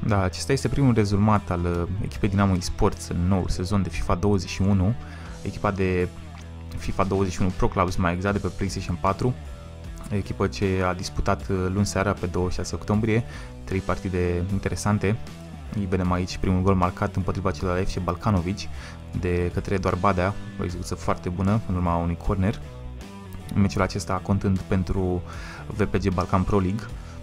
Da, acesta este primul rezumat al echipei Dinamo eSports în noul sezon de FIFA 21, echipa de FIFA 21 Pro Clubs, mai exact, de pe PlayStation 4, echipă ce a disputat luni seara pe 26 octombrie 3 partide interesante. Îi vedem aici primul gol marcat împotriva celor FC Balcanovic de către Eduard Badea, o execuție foarte bună în urma unui corner. Meciul acesta contând pentru VPG Balkan Pro League.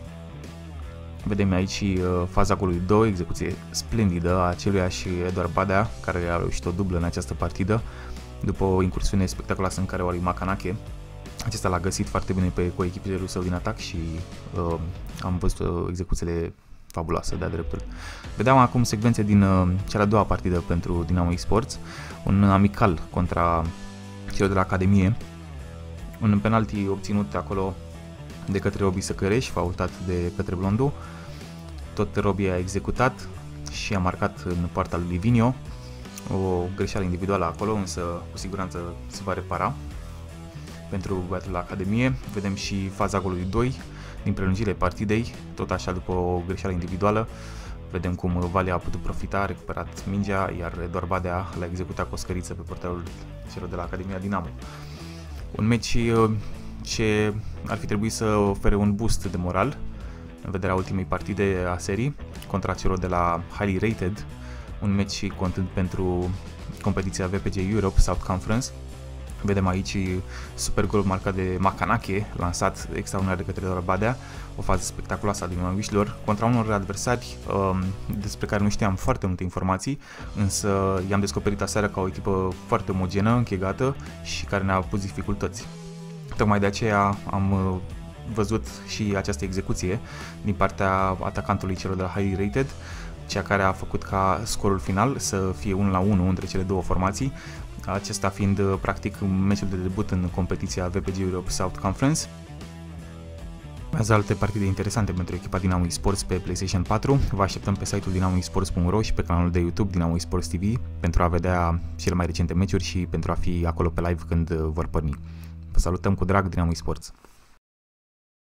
Vedem aici faza golului 2, execuție splendidă a aceluiași Eduard Badea, care a reușit o dublă în această partidă, după o incursiune spectaculoasă în care o lui Makanake. Acesta l-a găsit foarte bine pe coechipilerul său din atac și am văzut execuțiile fabuloase de-a dreptul. Vedeam acum secvențe din cea de-a doua partidă pentru Dinamo eSports, un amical contra celor de la Academie, un penalti obținut acolo de către Robi Săcăreș, faultat de către Blondu. Tot Robi a executat și a marcat în poarta lui Livinio. O greșeală individuală acolo, însă cu siguranță se va repara pentru băiatul la Academie. Vedem și faza golului 2 din prelungire partidei, tot așa după o greșeală individuală. Vedem cum Valia a putut profita, a recuperat mingea, iar Eduard Badea l-a executat cu o scăriță pe portarul celor de la Academia Dinamo. Un meci ce ar fi trebuit să ofere un boost de moral în vederea ultimei partide a serii contra celor de la Highly Rated, un meci contând pentru competiția VPG Europe South Conference. Vedem aici super gol marcat de Makanake, lansat extraordinar de către Eduard Badea, o fază spectaculoasă a dinamiștilor contra unor adversari despre care nu știam foarte multe informații, însă i-am descoperit aseară ca o echipă foarte omogenă, închegată și care ne-a pus dificultăți. Tocmai de aceea am văzut și această execuție din partea atacantului celor de la Highly Rated, cea care a făcut ca scorul final să fie 1-1 între cele două formații, acesta fiind practic meciul de debut în competiția VPG Europe South Conference. Urmează alte partide interesante pentru echipa Dinamo eSports pe PlayStation 4. Vă așteptăm pe site-ul dinamoesports.ro și pe canalul de YouTube Dinamo eSports TV pentru a vedea cele mai recente meciuri și pentru a fi acolo pe live când vor porni. Vă salutăm cu drag, Dinamo eSports!